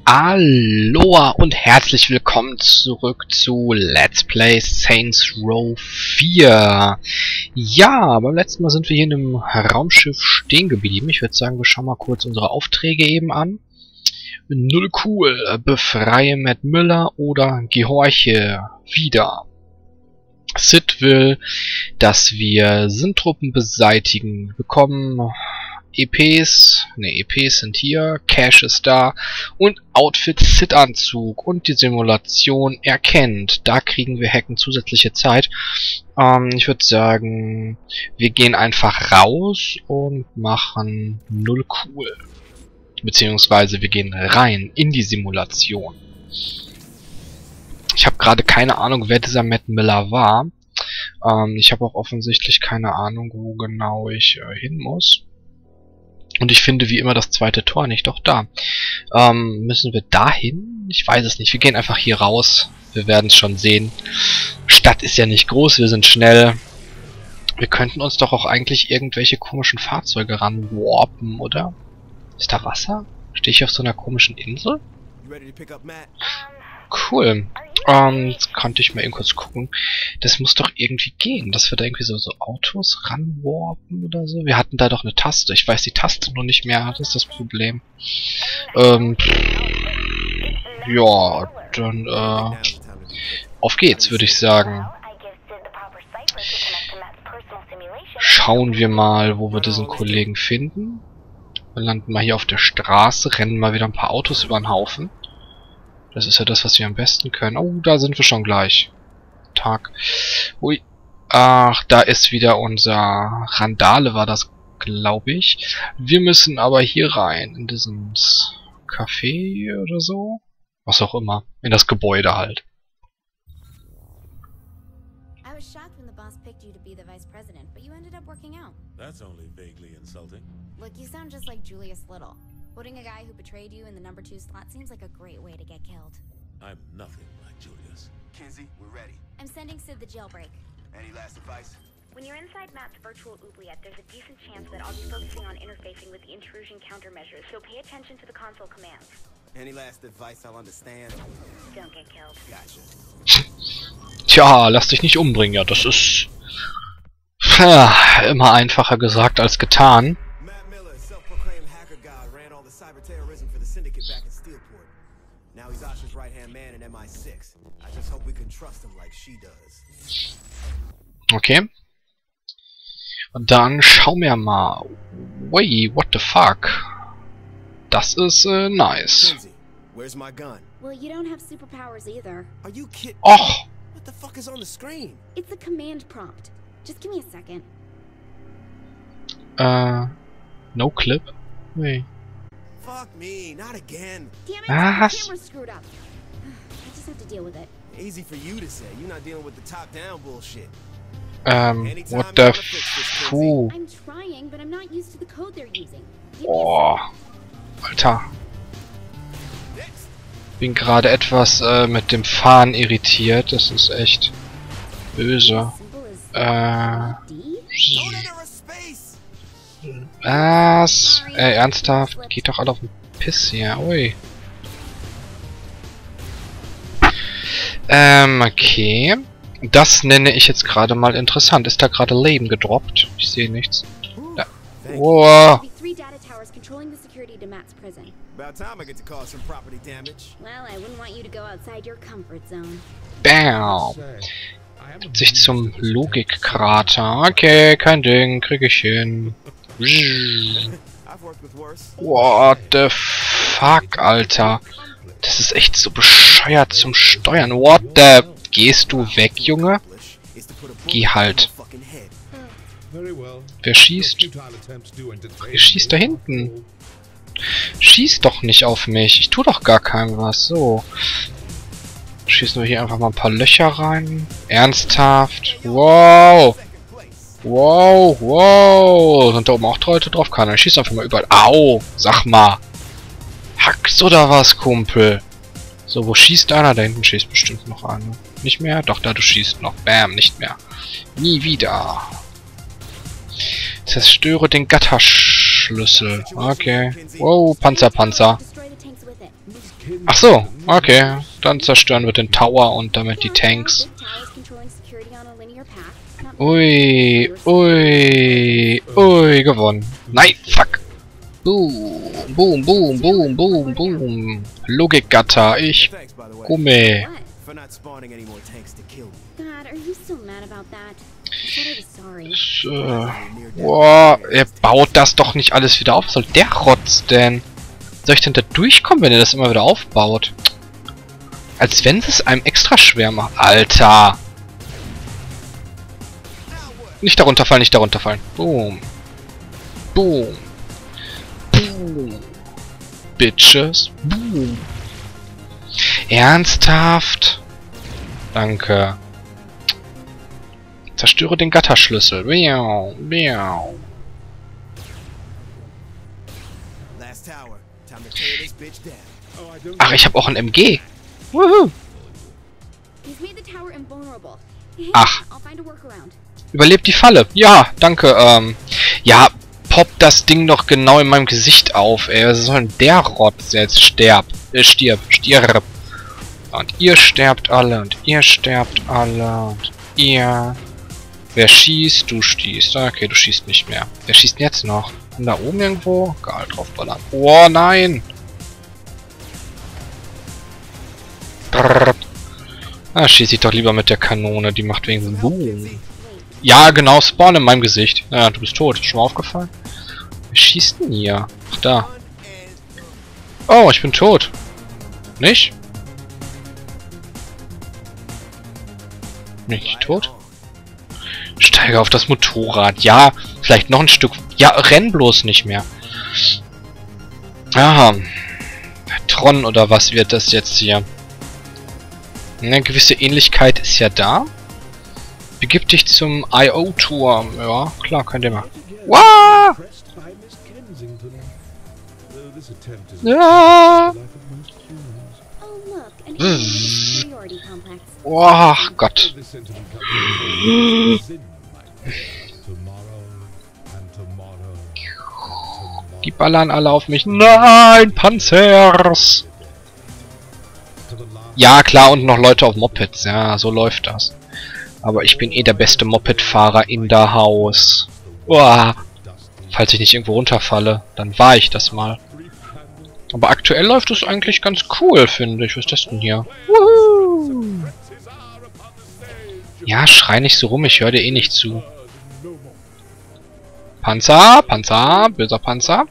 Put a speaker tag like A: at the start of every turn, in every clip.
A: Aloha und herzlich willkommen zurück zu Let's Play Saints Row 4. Ja, beim letzten Mal sind wir hier in einem Raumschiff stehen geblieben. Ich würde sagen, wir schauen mal kurz unsere Aufträge eben an. Null cool, befreie Matt Miller oder gehorche wieder. Sid will, dass wir Sintruppen beseitigen. Wir bekommen EPs sind hier, Cash ist da und Outfit Sid-Anzug und die Simulation erkennt. Da kriegen wir Hacken zusätzliche Zeit. Ich würde sagen, wir gehen einfach raus und machen null cool. Beziehungsweise wir gehen rein in die Simulation. Ich habe gerade keine Ahnung, wer dieser Matt Miller war. Ich habe auch offensichtlich keine Ahnung, wo genau ich hin muss. Und ich finde wie immer das zweite Tor nicht. Doch da. Müssen wir dahin? Ich weiß es nicht. Wir gehen einfach hier raus. Wir werden es schon sehen. Stadt ist ja nicht groß. Wir sind schnell. Wir könnten uns doch auch eigentlich irgendwelche komischen Fahrzeuge ranwarpen, oder? Ist da Wasser? Stehe ich auf so einer komischen Insel? Cool. Jetzt konnte ich mal eben kurz gucken. Das muss doch irgendwie gehen, dass wir da irgendwie so Autos ranwarpen oder so. Wir hatten da doch eine Taste. Ich weiß die Taste noch nicht mehr. Das ist das Problem. Ja, dann, auf geht's, würde ich sagen. Schauen wir mal, wo wir diesen Kollegen finden. Wir landen mal hier auf der Straße, rennen mal wieder ein paar Autos über den Haufen. Das ist ja das, was wir am besten können. Oh, da sind wir schon gleich. Tag. Ui. Ach, da ist wieder unser Randale, war das, glaube ich. Wir müssen aber hier rein, in dieses Café oder so. Was auch immer. In das Gebäude halt.
B: I was shocked when the boss picked you to be the vice president, but you ended up working out.
C: That's only vaguely insulting.
B: Look, you sound just like Julius Little. Putting a guy who betrayed you in the number 2 slot seems like a great way to get killed.
C: I'm nothing like Julius.
D: Kinsey, we're ready.
B: I'm sending Sid the jailbreak.
D: Any last advice?
E: When you're inside Matt's virtual oubliette, there's a decent chance that I'll be focusing on interfacing with the intrusion countermeasures, so pay attention to the console commands.
D: Any last advice I'll understand?
E: Don't get killed.
D: Gotcha.
A: Tja, lass dich nicht umbringen. Ja, das ist immer einfacher gesagt als getan.
D: Matt Miller, self-proclaimed hacker god, ran all the cyber terrorism for the syndicate back in Steelport. Now he's Asha's right-hand man in MI6. I just hope we can trust him like she does.
A: Okay. Und dann schauen wir mal. Wait, what the fuck? Das ist nice.
D: Kinsey, where's my gun?
B: Well, you don't have superpowers either.
D: Are you kidding?
A: Och.
D: What the fuck is on the screen?
B: It's a command prompt. Just give me a second.
A: No clip? Wait.
D: Fuck me, not again.
B: Damn it,
A: Was?
B: the camera's screwed up. I just have to deal with it.
D: Easy for you to say. You're not dealing with the top-down bullshit.
A: What the fu?
B: I'm trying, but I'm not used to the code they're using. Give me a
A: Oh. Alter.
D: Next.
A: Bin gerade etwas mit dem Fahren irritiert. Das ist echt böse.
B: simple as D?
D: Don't enter a space.
A: Was? Ernsthaft? Geht doch alle auf den Piss hier. Ui. Okay. Das nenne ich jetzt gerade mal interessant. Ist da gerade Leben gedroppt? Ich sehe nichts. Da. Wow.
B: Be 3 data towers controlling the security to Matt's prison.
D: About time I get to cause some property damage.
B: Well, I wouldn't want you to go outside your comfort zone.
A: Bam. Sich zum Logikkrater. Okay, kein Ding. Krieg ich hin.
D: I've worked with worse.
A: What the fuck, Alter. Das ist echt so bescheuert zum Steuern. What the... Gehst du weg, Junge? Geh halt. Wer schießt? Wer schießt da hinten? Schieß doch nicht auf mich. Ich tu doch gar keinem was. So. Schießen wir hier einfach mal ein paar Löcher rein. Ernsthaft? Wow. Wow, wow. Sind da oben auch 3 Leute drauf? Keiner. Schießt einfach mal überall. Au. Sag mal. Hackst oder was, Kumpel? So, wo schießt einer? Da hinten schießt bestimmt noch einer. Nicht mehr? Doch, da du schießt noch. Bam, nicht mehr. Nie wieder. Zerstöre den Gatterschlüssel. Okay. Wow, Panzer. Ach so, okay. Dann zerstören wir den Tower und damit die Tanks. Ui, ui, ui, gewonnen. Nein, fuck. Boom, boom, boom, boom, boom, boom. Logikgatter, ich
D: Thanks, by the way,
A: Gumme.
D: for not spawning any more tanks to kill me.
B: God, are you still mad about that? I said I was sorry.
A: Boah, er baut das doch nicht alles wieder auf. Was soll der Rotz denn? Soll ich denn da durchkommen, wenn er das immer wieder aufbaut? Als wenn es einem extra schwer macht. Alter! Nicht darunter fallen, nicht darunter fallen. Boom. Boom. Boom. Bitches. Boom. Ernsthaft? Danke. Zerstöre den Gatterschlüssel. Miau, miau.
D: Last tower. Time to tear this bitch down.
A: Ach, ich habe auch ein MG. Woohoo.
B: He's made the tower invulnerable. Hey,
A: Ach.
B: I'll find a workaround.
A: Überlebt die Falle. Ja, danke. Ja, poppt das Ding doch genau in meinem Gesicht auf, ey. Was soll denn der Rotz jetzt stirb. Und ihr sterbt alle und ihr sterbt alle und ihr... Wer schießt? Du schießt. Okay, du schießt nicht mehr. Wer schießt denn jetzt noch? Und da oben irgendwo? Geil, draufballern. Oh, nein! Brrr. Ah, schieße ich doch lieber mit der Kanone. Die macht wenigstens Boom. Ja, genau, Spawn in meinem Gesicht. Ja, du bist tot. Schon mal aufgefallen? Wer schießt denn hier? Ach, da. Oh, ich bin tot. Nicht? Nicht tot? Steige auf das Motorrad. Ja, vielleicht noch ein Stück. Ja, renn bloß nicht mehr. Aha. Tron oder was wird das jetzt hier? Eine gewisse Ähnlichkeit ist ja da. Begib dich zum IO-Turm. Ja, klar, kein Thema. Wow! Ja!
B: Oh, look, an inferiority complex.
A: Oh Gott. Die ballern alle auf mich. Nein, Panzers! Ja, klar, und noch Leute auf Mopeds. Ja, so läuft das. Aber ich bin eh der beste Moped-Fahrer in der Haus. Uah. Falls ich nicht irgendwo runterfalle, dann war ich das mal. Aber aktuell läuft es eigentlich ganz cool, finde ich. Was ist das denn hier? Woohoo! Ja, schrei nicht so rum, ich höre dir eh nicht zu. Panzer, Panzer, böser Panzer.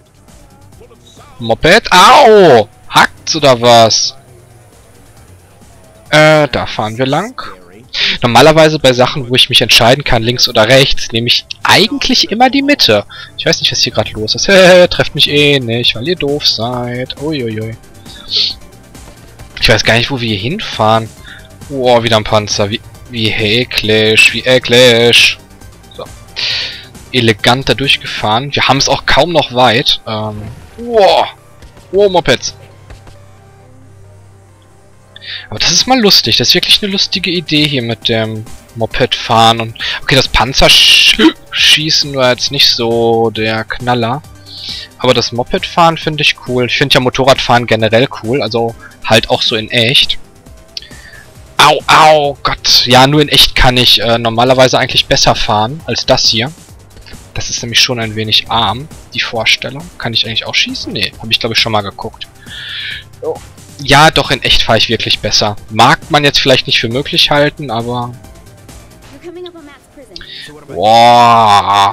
A: Moped, au! Hackt's oder was? Da fahren wir lang. Normalerweise bei Sachen, wo ich mich entscheiden kann, links oder rechts, nehme ich eigentlich immer die Mitte. Ich weiß nicht, was hier gerade los ist. Trefft mich eh nicht, weil ihr doof seid. Uiuiui. Ich weiß gar nicht, wo wir hier hinfahren. Oh, wieder ein Panzer. Wie eklig, wie eklig. So. Elegant da durchgefahren. Wir haben es auch kaum noch weit. Wow. Wow, Mopeds. Aber das ist mal lustig. Das ist wirklich eine lustige Idee hier mit dem Moped-Fahren. Und okay, das Panzerschießen war jetzt nicht so der Knaller. Aber das Moped-Fahren finde ich cool. Ich finde ja Motorradfahren generell cool. Also halt auch so in echt. Au, au, Gott. Ja, nur in echt kann ich normalerweise eigentlich besser fahren als das hier. Das ist nämlich schon ein wenig arm, die Vorstellung. Kann ich eigentlich auch schießen? Nee, habe ich glaube ich schon mal geguckt. Oh. Ja, doch, in echt fahre ich wirklich besser. Mag man jetzt vielleicht nicht für möglich halten, aber... Wow.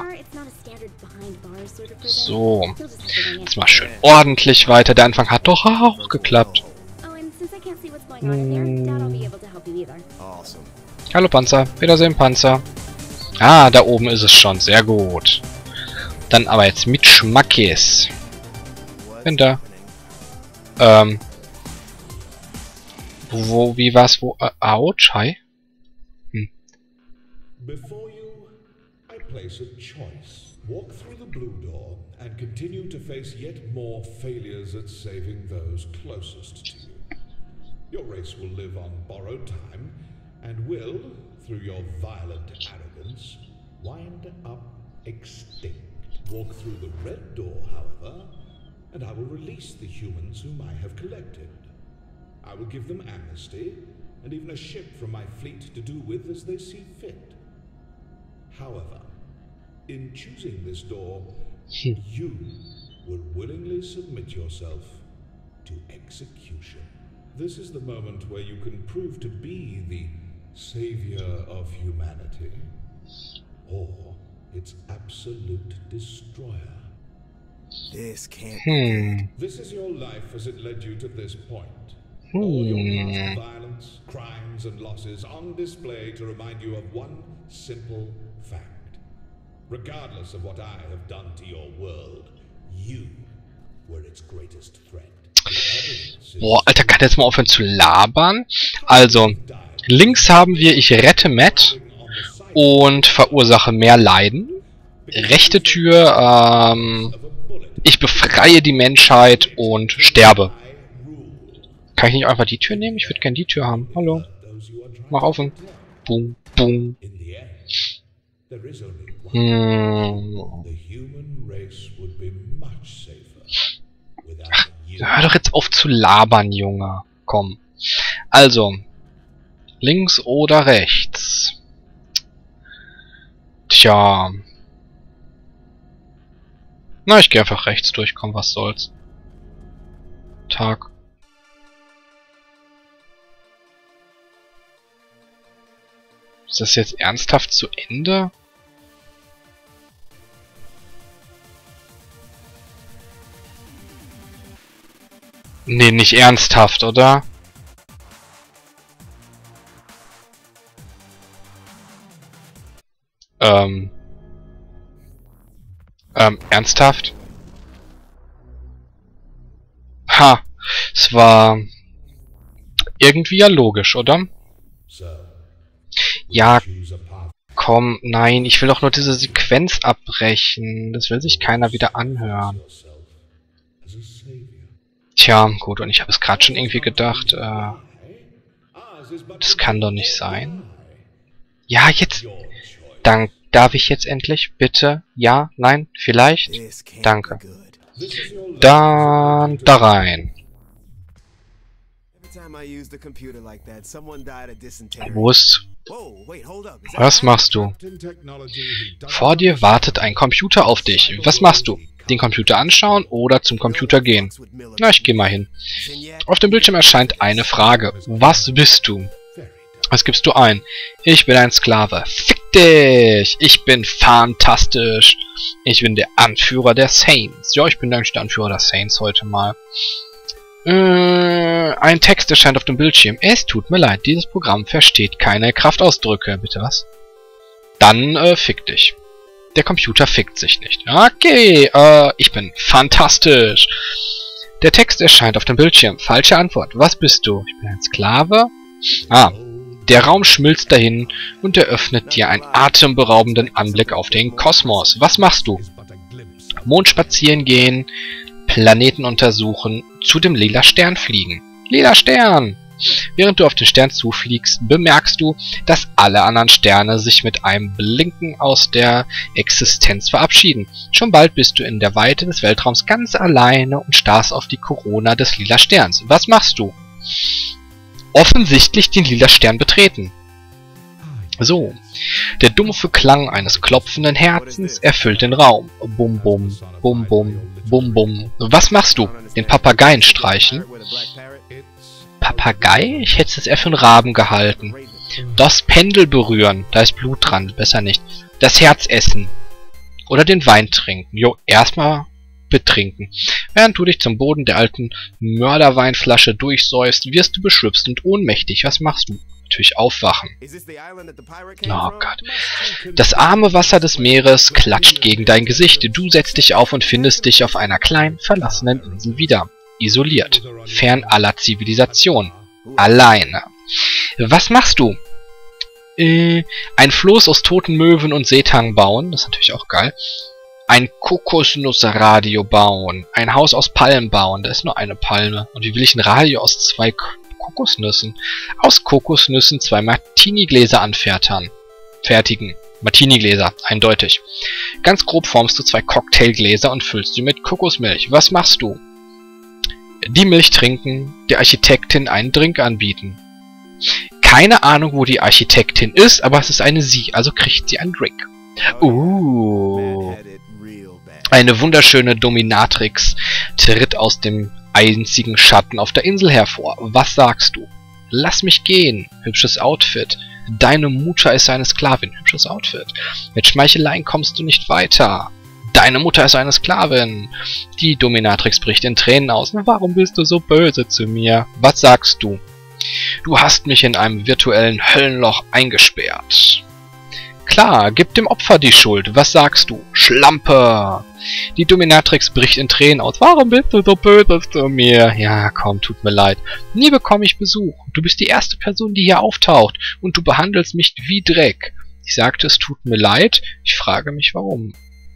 A: So. Jetzt mal schön ordentlich weiter. Der Anfang hat doch auch geklappt. Hallo Panzer. Wiedersehen Panzer. Ah, da oben ist es schon. Sehr gut. Dann aber jetzt mit Schmackes. Bin da. Wo, wie war's, wo, ouch, hi?
F: Before you, I place a choice. Walk through the blue door and continue to face yet more failures at saving those closest to you. Your race will live on borrowed time and will, through your violent arrogance, wind up extinct. Walk through the red door, however, and I will release the humans whom I have collected. I will give them amnesty, and even a ship from my fleet to do with as they see fit. However, in choosing this door, you will willingly submit yourself to execution. This is the moment where you can prove to be the savior of humanity, or its absolute destroyer.
D: This can't.
F: This is your life as it led you to this point. All your past violence, crimes, and losses on display to remind you of one simple fact. Regardless of what I have done to your world, you were its greatest threat.
A: Boah, Alter, kann jetzt mal aufhören zu labern? Also, links haben wir, ich rette Matt und verursache mehr Leiden. Rechte Tür, ich befreie die Menschheit und sterbe. Kann ich nicht einfach die Tür nehmen? Ich würde gerne die Tür haben. Hallo. Mach auf. Boom, boom. Hör doch jetzt auf zu labern, Junge. Komm. Also. Links oder rechts? Tja. Na, ich gehe einfach rechts durch. Komm, was soll's. Tag. Ist das jetzt ernsthaft zu Ende? Nee, nicht ernsthaft, oder? Ernsthaft? Ha, es war irgendwie ja logisch, oder? Ja, komm, nein, ich will doch nur diese Sequenz abbrechen. Das will sich keiner wieder anhören. Tja, gut, und ich habe es gerade schon irgendwie gedacht, das kann doch nicht sein. Ja, jetzt, darf ich jetzt endlich, bitte? Ja, nein, vielleicht? Danke. Dann da rein. Wo ist... Was machst du? Vor dir wartet ein Computer auf dich. Was machst du? Den Computer anschauen oder zum Computer gehen? Na, ich gehe mal hin. Auf dem Bildschirm erscheint eine Frage. Was bist du? Was gibst du ein? Ich bin ein Sklave. Fick dich! Ich bin fantastisch. Ich bin der Anführer der Saints. Ja, ich bin eigentlich der Anführer der Saints heute mal. Ein Text erscheint auf dem Bildschirm. Es tut mir leid, dieses Programm versteht keine Kraftausdrücke. Bitte was? Dann, fick dich. Der Computer fickt sich nicht. Okay, ich bin fantastisch. Der Text erscheint auf dem Bildschirm. Falsche Antwort. Was bist du? Ich bin ein Sklave? Ah, der Raum schmilzt dahin und eröffnet dir einen atemberaubenden Anblick auf den Kosmos. Was machst du? Mond spazieren gehen, Planeten untersuchen, zu dem lila Stern fliegen. Lila Stern! Während du auf den Stern zufliegst, bemerkst du, dass alle anderen Sterne sich mit einem Blinken aus der Existenz verabschieden. Schon bald bist du in der Weite des Weltraums ganz alleine und starrst auf die Korona des lila Sterns. Was machst du? Offensichtlich den lila Stern betreten. So, der dumpfe Klang eines klopfenden Herzens erfüllt den Raum. Bum bum, bum bum, bum bum. Was machst du? Den Papageien streichen? Papagei? Ich hätte es eher für einen Raben gehalten. Das Pendel berühren. Da ist Blut dran. Besser nicht. Das Herz essen. Oder den Wein trinken. Jo, erstmal betrinken. Während du dich zum Boden der alten Mörderweinflasche durchsäufst, wirst du beschwipst und ohnmächtig. Was machst du? Natürlich aufwachen. Oh Gott. Das arme Wasser des Meeres klatscht gegen dein Gesicht. Du setzt dich auf und findest dich auf einer kleinen, verlassenen Insel wieder. Isoliert. Fern aller Zivilisation. Alleine. Was machst du? Ein Floß aus toten Möwen und Seetangen bauen. Das ist natürlich auch geil. Ein Kokosnussradio bauen. Ein Haus aus Palmen bauen. Da ist nur eine Palme. Und wie will ich ein Radio aus 2 Kokosnüssen? Aus Kokosnüssen 2 Martini-Gläser anfertigen. Martini-Gläser, eindeutig. Ganz grob formst du 2 Cocktailgläser und füllst sie mit Kokosmilch. Was machst du? Die Milch trinken, der Architektin einen Drink anbieten. Keine Ahnung, wo die Architektin ist, aber es ist eine sie, also kriegt sie einen Drink. Eine wunderschöne Dominatrix tritt aus dem einzigen Schatten auf der Insel hervor. Was sagst du? Lass mich gehen. Hübsches Outfit. Deine Mutter ist eine Sklavin. Hübsches Outfit. Mit Schmeicheleien kommst du nicht weiter. Deine Mutter ist eine Sklavin. Die Dominatrix bricht in Tränen aus. Warum bist du so böse zu mir? Was sagst du? Du hast mich in einem virtuellen Höllenloch eingesperrt. Klar, gib dem Opfer die Schuld. Was sagst du? Schlampe! Die Dominatrix bricht in Tränen aus. Warum bist du so böse zu mir? Ja, komm, tut mir leid. Nie bekomme ich Besuch. Du bist die erste Person, die hier auftaucht. Und du behandelst mich wie Dreck. Ich sagte, es tut mir leid. Ich frage mich, warum.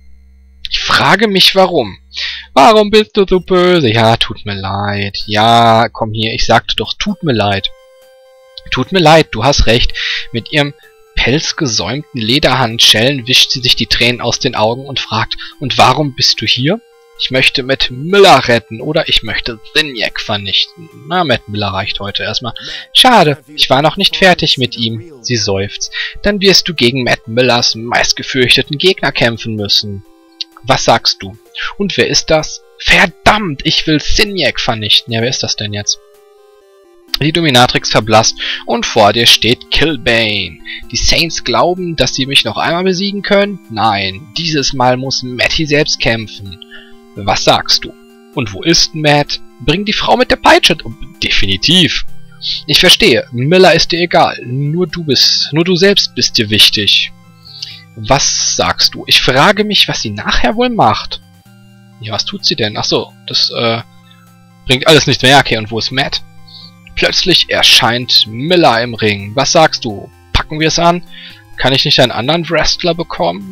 A: Warum bist du so böse? Ja, tut mir leid. Ja, komm hier. Ich sagte doch, tut mir leid. Tut mir leid, du hast recht. Mit ihrem pelzgesäumten Lederhandschellen wischt sie sich die Tränen aus den Augen und fragt, und warum bist du hier? Ich möchte Matt Miller retten oder ich möchte Zinyak vernichten. Na, Matt Miller reicht heute erstmal. Schade, ich war noch nicht fertig mit ihm. Sie seufzt. Dann wirst du gegen Matt Millers meistgefürchteten Gegner kämpfen müssen. Was sagst du? Und wer ist das? Verdammt, ich will Zinyak vernichten. Ja, wer ist das denn jetzt? Die Dominatrix verblasst und vor dir steht Killbane. Die Saints glauben, dass sie mich noch einmal besiegen können? Nein, dieses Mal muss Matty selbst kämpfen. Was sagst du? Und wo ist Matt? Bring die Frau mit der Peitsche. Definitiv. Ich verstehe, Miller ist dir egal. Nur du selbst bist dir wichtig. Was sagst du? Ich frage mich, was sie nachher wohl macht. Ja, was tut sie denn? Achso, das bringt alles nichts mehr. Okay, und wo ist Matt? Plötzlich erscheint Miller im Ring. Was sagst du? Packen wir es an? Kann ich nicht einen anderen Wrestler bekommen?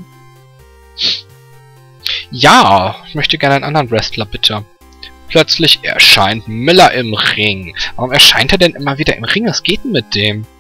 A: Ja, ich möchte gerne einen anderen Wrestler, bitte. Plötzlich erscheint Miller im Ring. Warum erscheint er denn immer wieder im Ring? Was geht denn mit dem?